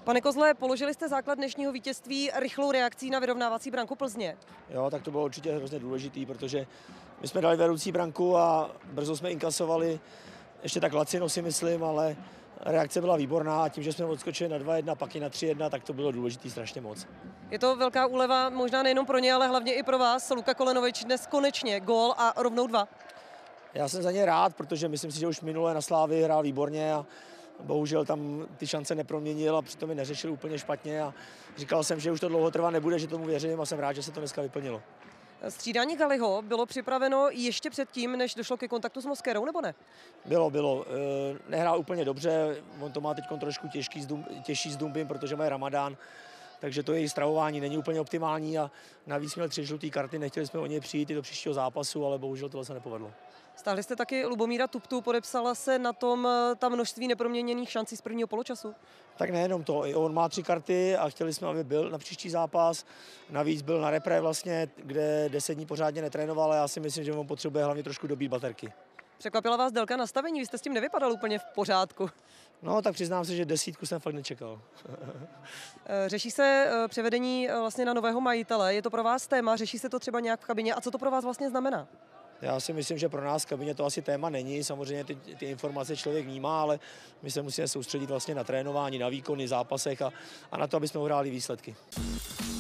Pane Kozle, položili jste základ dnešního vítězství rychlou reakcí na vyrovnávací branku Plzně. Jo, tak to bylo určitě hrozně důležitý, protože my jsme dali vedoucí branku a brzo jsme inkasovali, ještě tak lacino si myslím, ale reakce byla výborná a tím, že jsme odskočili na 2-1, pak i na 3-1, tak to bylo důležitý strašně moc. Je to velká úleva možná nejenom pro ně, ale hlavně i pro vás. Luka Kolenovič dnes konečně gól a rovnou 2. Já jsem za ně rád, protože myslím si, že už minule na Slávii hrál výborně a bohužel tam ty šance neproměnil a přitom je neřešil úplně špatně a říkal jsem, že už to dlouho trvat nebude, že tomu věřím a jsem rád, že se to dneska vyplnilo. Střídání Galiho bylo připraveno ještě předtím, než došlo ke kontaktu s Mosquerou, nebo ne? Bylo. Nehrál úplně dobře, on to má teď trošku těžší s Dumbim, protože má Ramadán, takže to její stravování není úplně optimální a navíc měl 3 žluté karty, nechtěli jsme o něj přijít i do příštího zápasu, ale bohužel tohle se nepovedlo. Stáhli jste taky Lubomíra Tuptu, podepsala se na tom ta množství neproměněných šancí z prvního poločasu? Tak nejenom to, i on má 3 karty a chtěli jsme, aby byl na příští zápas. Navíc byl na repre vlastně, kde 10 dní pořádně netrénoval a já si myslím, že on potřebuje hlavně trošku dobít baterky. Překvapila vás délka nastavení, vy jste s tím nevypadal úplně v pořádku. No, tak přiznám se, že 10 jsem fakt nečekal. Řeší se převedení vlastně na nového majitele, je to pro vás téma, řeší se to třeba nějak v kabině a co to pro vás vlastně znamená? Já si myslím, že pro nás v kabině to asi téma není, samozřejmě ty informace člověk vnímá, ale my se musíme soustředit vlastně na trénování, na výkony, zápasech a na to, aby jsme uhráli výsledky.